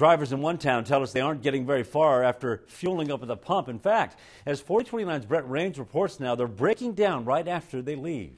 Drivers in one town tell us they aren't getting very far after fueling up at the pump. In fact, as 4029's Brett Raines reports now, they're breaking down right after they leave.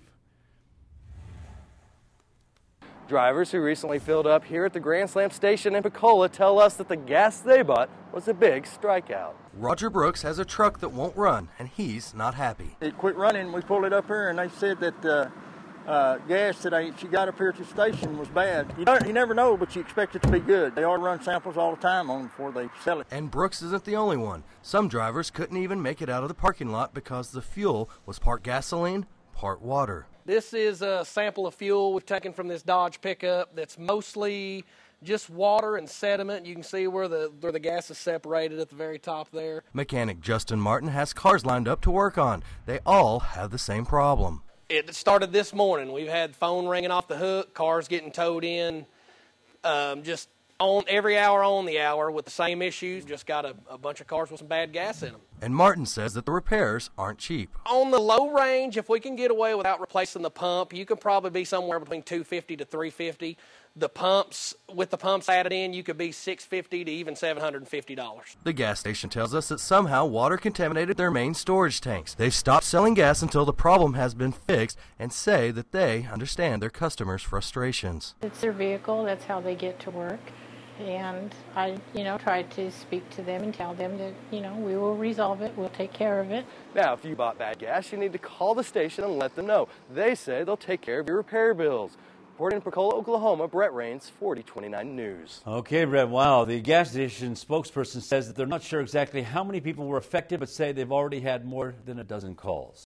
Drivers who recently filled up here at the Grand Slam station in Pocola tell us that the gas they bought was a big strikeout. Roger Brooks has a truck that won't run, and he's not happy. It quit running. We pulled it up here, and they said that gas that she got up here at the station was bad. You never know, but you expect it to be good. They ought to run samples all the time on them before they sell it. And Brooks isn't the only one. Some drivers couldn't even make it out of the parking lot because the fuel was part gasoline, part water. This is a sample of fuel we've taken from this Dodge pickup that's mostly just water and sediment. You can see where the gas is separated at the very top there. Mechanic Justin Martin has cars lined up to work on. They all have the same problem. It started this morning. We've had phone ringing off the hook, cars getting towed in, just on every hour on the hour with the same issues. Just got a bunch of cars with some bad gas in them. And Martin says that the repairs aren't cheap. On the low range, if we can get away without replacing the pump, you can probably be somewhere between $250 to $350. The pumps, with the pumps added in, you could be $650 to even $750. The gas station tells us that somehow water contaminated their main storage tanks. They've stopped selling gas until the problem has been fixed and say that they understand their customers' frustrations. It's their vehicle, that's how they get to work. And I, tried to speak to them and tell them that, we will resolve it, we'll take care of it. Now, if you bought bad gas, you need to call the station and let them know. They say they'll take care of your repair bills. Reporting in Pocola, Oklahoma, Brett Raines, 4029 News. Okay, Brett, wow. The gas station spokesperson says that they're not sure exactly how many people were affected, but say they've already had more than a dozen calls.